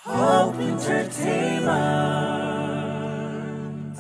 Hope Entertainment.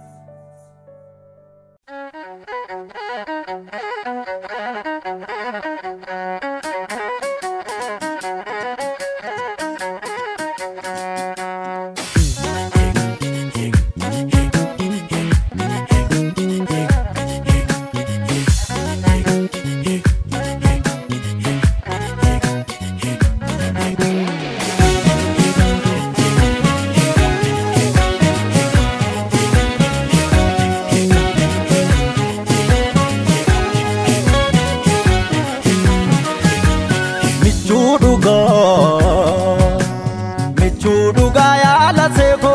Michuduga ya la seko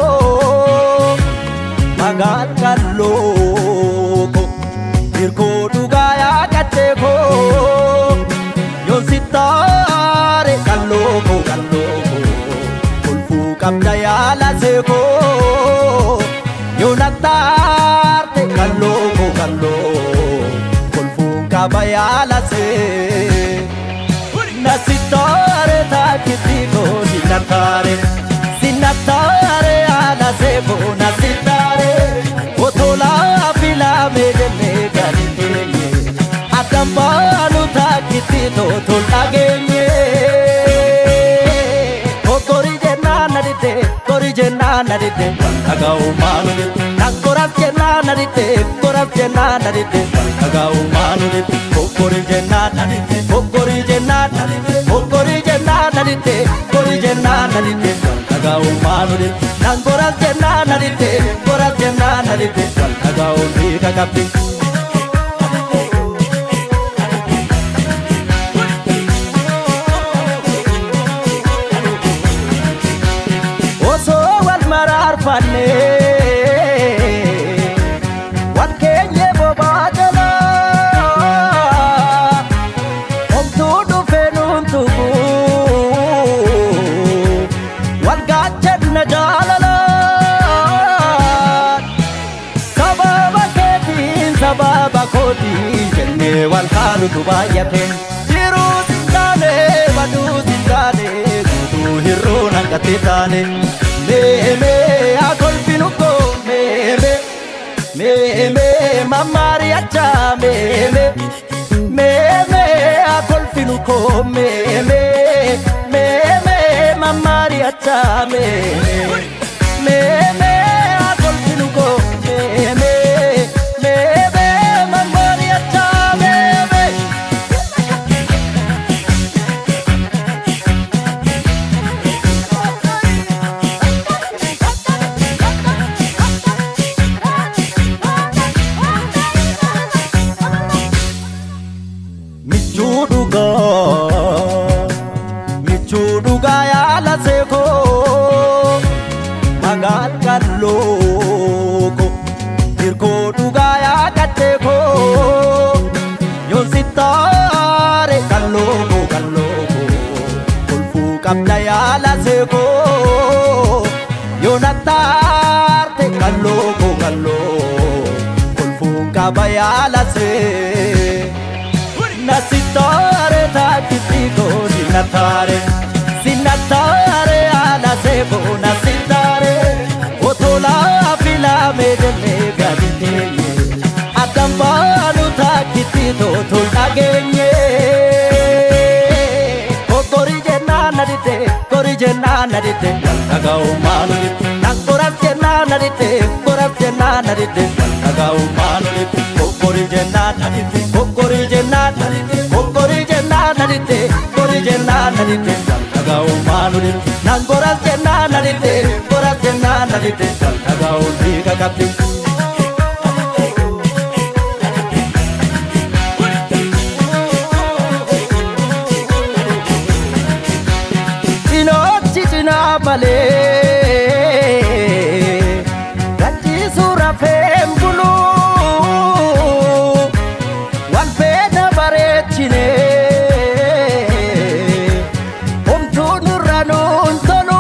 magal kaloko irko duga ya kateko yon sitare kaloko kulfu kabda ya la seko yon atarte kaloko kulfu kabaya la se nasitare takitiko sinatare ana sebo nasitare otola fila medeme galitenye atambalu takitito tolagenye korije nadite agau manule nakorapje nadite agau manule korije nadite agau manule nakorapje nadite agau diga kapi Arfane wan kenye bobadala om tudu fenun tugu wan gachet na jalala sababa koti jenne wan kalu tubayate diru sindane wadu sindane kudu hirro nangatitane me akol pinuko me mamari acha me akol pinuko me mamari acha me akol pinuko me mamari acha Michuduga ya la seko magal kaloko irko duga ya kateko yon sitare kaloko kulfu kabda ya la seko yon atarte kaloko kulfu kabaya la se nasitare takitiko sinatare ana sebo nasitare otola fila medeme galitenye atambalu takitito tolagenye korije nadite agau manule nakorapje nadite agau manule korije nadite agau manule nakorapje nadite agau diga kapi male gati sura fembulu wan pena barechine omtu nuranun tonu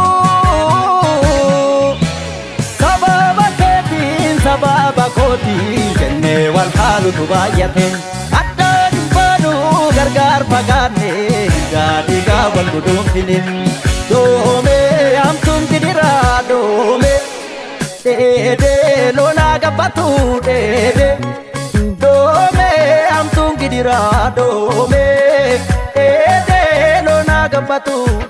sababa koti jenne wal halu tubayate adan banu gargar pagane gadi gawal gudum filin dome am gabbatu dede dome amtun gidira dome ede lona gabbatu